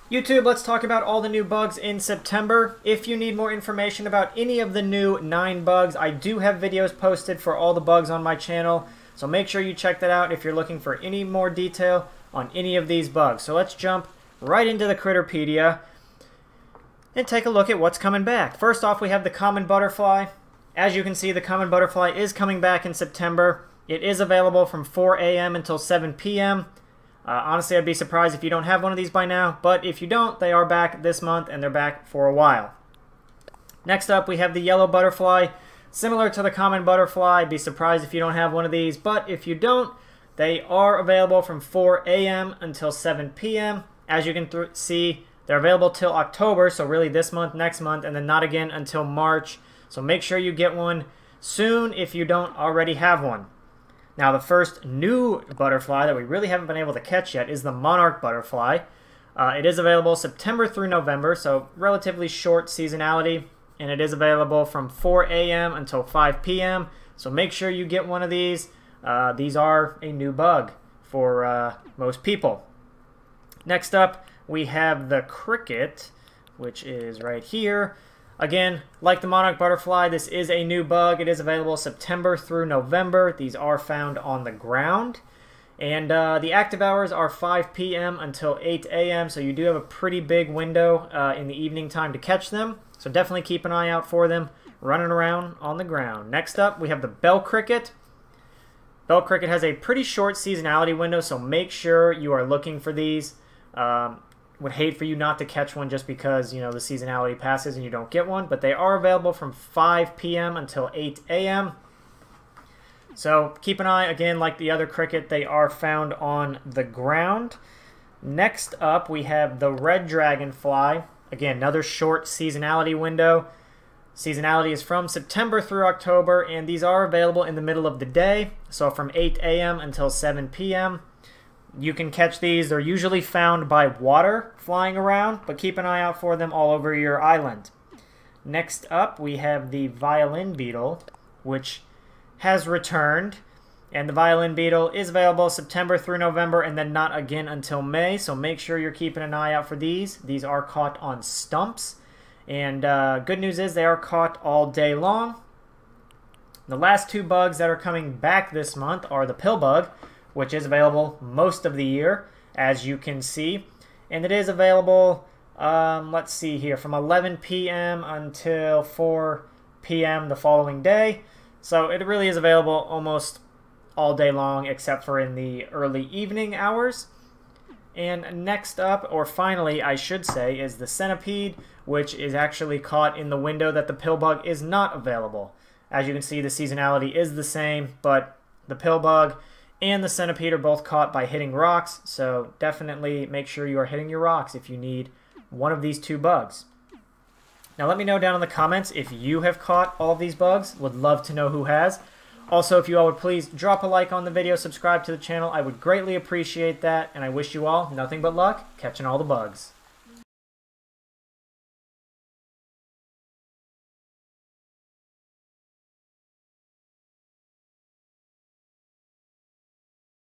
YouTube, let's talk about all the new bugs in September. If you need more information about any of the new 9 bugs, I do have videos posted for all the bugs on my channel, so make sure you check that out if you're looking for any more detail on any of these bugs. So let's jump right into the Critterpedia and take a look at what's coming back. First off, we have the common butterfly. As you can see, the common butterfly is coming back in September. It is available from 4 a.m. until 7 p.m. Honestly, I'd be surprised if you don't have one of these by now, but if you don't, they are back this month, and they're back for a while. Next up, we have the yellow butterfly. Similar to the common butterfly, I'd be surprised if you don't have one of these, but if you don't, they are available from 4 a.m. until 7 p.m. As you can see, they're available till October, so really this month, next month, and then not again until March. So make sure you get one soon if you don't already have one. Now, the first new butterfly that we really haven't been able to catch yet is the monarch butterfly. It is available September through November, so relatively short seasonality, and it is available from 4 a.m. until 5 p.m. So make sure you get one of these. These are a new bug for most people. Next up, we have the cricket, which is right here. Again, like the monarch butterfly, this is a new bug. It is available September through November. These are found on the ground. And the active hours are 5 p.m. until 8 a.m. So you do have a pretty big window in the evening time to catch them. So definitely keep an eye out for them running around on the ground. Next up, we have the bell cricket. Bell cricket has a pretty short seasonality window, so make sure you are looking for these. Would hate for you not to catch one just because, you know, the seasonality passes and you don't get one, but they are available from 5 p.m. until 8 a.m. So keep an eye, again, like the other cricket, they are found on the ground. Next up, we have the red dragonfly. Again, another short seasonality window. Seasonality is from September through October, and these are available in the middle of the day, so from 8 a.m. until 7 p.m. You can catch these. They're usually found by water flying around, but keep an eye out for them all over your island. Next up, we have the violin beetle, which has returned. And the violin beetle is available September through November and then not again until May. So make sure you're keeping an eye out for these. These are caught on stumps. And good news is they are caught all day long. The last 2 bugs that are coming back this month are the pill bug, which is available most of the year, as you can see. And it is available, let's see here, from 11 p.m. until 4 p.m. the following day. So it really is available almost all day long, except for in the early evening hours. And next up, or finally, I should say, is the centipede, which is actually caught in the window that the pill bug is not available. As you can see, the seasonality is the same, but the pill bug and the centipede are both caught by hitting rocks, so definitely make sure you are hitting your rocks if you need one of these 2 bugs. Now let me know down in the comments if you have caught all of these bugs. Would love to know who has. Also, if you all would please drop a like on the video, subscribe to the channel. I would greatly appreciate that, and I wish you all nothing but luck catching all the bugs.